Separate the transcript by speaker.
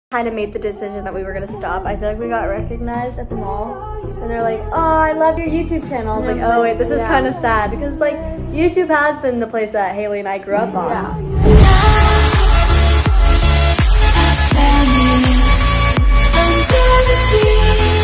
Speaker 1: kind of made the decision that we were gonna stop. I feel like we got recognized at the mall and they're like, oh, I love your YouTube channel. I was like, oh wait, this is kind of sad because like YouTube has been the place that Haley and I grew up on.
Speaker 2: Under the sea.